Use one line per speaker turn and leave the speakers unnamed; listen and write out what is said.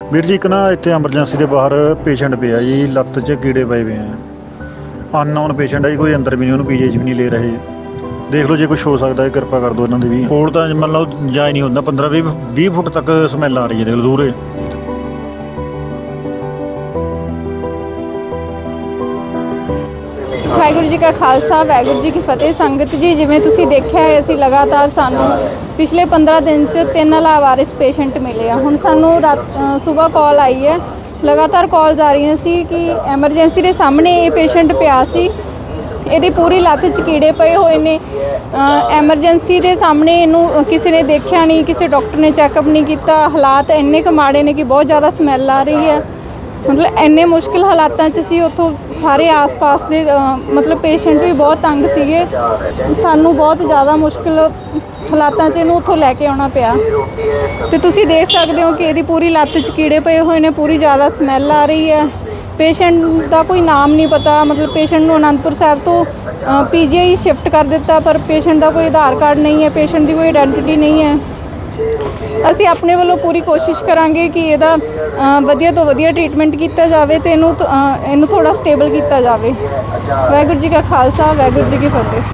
ਵੀਰ ਜੀ ਇੱਕ ਨਾ ਇੱਥੇ ਐਮਰਜੈਂਸੀ ਦੇ ਬਾਹਰ ਪੇਸ਼ੈਂਟ ਪਿਆ ਜੀ, ਲੱਤ 'ਚ ਕੀੜੇ ਪਏ ਹੋਏ ਆ। ਅਨਨੋਨ ਪੇਸ਼ੈਂਟ ਹੈ ਜੀ, ਕੋਈ ਅੰਦਰ ਵੀ ਨਹੀਂ, ਉਹਨੂੰ ਪੀਜੀ 'ਚ ਵੀ ਨਹੀਂ ਲੈ ਰਹੇ। ਦੇਖ ਲਓ ਜੇ ਕੁਛ ਹੋ ਸਕਦਾ ਹੈ ਕਿਰਪਾ ਕਰ ਦਿਓ ਇਹਨਾਂ ਦੀ ਵੀ। ਕੋਲ ਤਾਂ ਮੰਨ ਲਓ ਜਾ ਹੀ ਨਹੀਂ ਹੁੰਦਾ, 15-20 ਫੁੱਟ ਤੱਕ ਸਮੈਲ ਆ ਰਹੀ ਹੈ, ਦੇਖ ਲਓ ਦੂਰੇ।
ਵਾਹਿਗੁਰੂ ਜੀ ਕਾ ਖਾਲਸਾ, ਵਾਹਿਗੁਰੂ ਜੀ ਕੀ ਫਤਿਹ। ਸੰਗਤ ਜੀ, ਜਿਵੇਂ ਤੁਸੀਂ ਦੇਖਿਆ ਹੈ, ਅਸੀਂ ਲਗਾਤਾਰ ਸਾਨੂੰ ਪਿਛਲੇ 15 ਦਿਨ 'ਚ 3 ਲਾਵਾਰਿਸ ਪੇਸ਼ੈਂਟ ਮਿਲੇ ਆ। ਹੁਣ ਸਾਨੂੰ ਸੁਬਾਹ ਕਾਲ ਆਈ ਹੈ, ਲਗਾਤਾਰ ਕਾਲਸ ਆ ਰਹੀਆਂ ਸੀ ਕਿ ਐਮਰਜੈਂਸੀ ਦੇ ਸਾਹਮਣੇ ਇਹ ਪੇਸ਼ੈਂਟ ਪਿਆ ਸੀ, ਇਹਦੀ ਪੂਰੀ ਲੱਤ 'ਚ ਕੀੜੇ ਪਏ ਹੋਏ ਨੇ। ਐਮਰਜੈਂਸੀ ਦੇ ਸਾਹਮਣੇ ਇਹਨੂੰ ਕਿਸੇ ਨੇ ਦੇਖਿਆ ਨਹੀਂ, ਕਿਸੇ ਡਾਕਟਰ ਨੇ ਚੈੱਕਅਪ ਨਹੀਂ ਕੀਤਾ। ਹਾਲਾਤ ਇੰਨੇ ਕੁ ਮਾੜੇ ਨੇ ਕਿ ਬਹੁਤ ਜ਼ਿਆਦਾ ਸਮੈਲ ਆ ਰਹੀ ਹੈ। ਮਤਲਬ ਇੰਨੇ ਮੁਸ਼ਕਿਲ ਹਾਲਾਤਾਂ 'ਚ ਸੀ। ਉੱਥੋਂ ਸਾਰੇ ਆਸ-ਪਾਸ ਦੇ ਮਤਲਬ ਪੇਸ਼ੈਂਟ ਵੀ ਬਹੁਤ ਤੰਗ ਸੀਗੇ। ਸਾਨੂੰ ਬਹੁਤ ਜ਼ਿਆਦਾ ਮੁਸ਼ਕਿਲ ਹਾਲਾਤਾਂ 'ਚ ਇਹਨੂੰ ਉੱਥੋਂ ਲੈ ਕੇ ਆਉਣਾ ਪਿਆ। ਤੇ ਤੁਸੀਂ ਦੇਖ ਸਕਦੇ ਹੋ ਕਿ ਇਹਦੀ ਪੂਰੀ ਲੱਤ 'ਚ ਕੀੜੇ ਪਏ ਹੋਏ ਨੇ, ਪੂਰੀ ਜ਼ਿਆਦਾ ਸਮੈਲ ਆ ਰਹੀ ਹੈ। ਪੇਸ਼ੈਂਟ ਦਾ ਕੋਈ ਨਾਮ ਨਹੀਂ ਪਤਾ, ਮਤਲਬ ਪੇਸ਼ੈਂਟ ਨੂੰ ਅਨੰਦਪੁਰ ਸਾਹਿਬ ਤੋਂ PGI ਸ਼ਿਫਟ ਕਰ ਦਿੱਤਾ, ਪਰ ਪੇਸ਼ੈਂਟ ਦਾ ਕੋਈ ਆਧਾਰ ਕਾਰਡ ਨਹੀਂ ਹੈ, ਪੇਸ਼ੈਂਟ ਦੀ ਕੋਈ ਆਇਡੈਂਟੀਟੀ ਨਹੀਂ ਹੈ। ਅਸੀਂ ਆਪਣੇ ਵੱਲੋਂ ਪੂਰੀ ਕੋਸ਼ਿਸ਼ ਕਰਾਂਗੇ ਕਿ ਇਹਦਾ ਵਧੀਆ ਤੋਂ ਵਧੀਆ ਟ੍ਰੀਟਮੈਂਟ ਕੀਤਾ ਜਾਵੇ ਅਤੇ ਇਹਨੂੰ ਥੋੜ੍ਹਾ ਸਟੇਬਲ ਕੀਤਾ ਜਾਵੇ। ਵਾਹਿਗੁਰੂ ਜੀ ਕਾ ਖਾਲਸਾ, ਵਾਹਿਗੁਰੂ ਜੀ ਕੀ ਫਤਿਹ।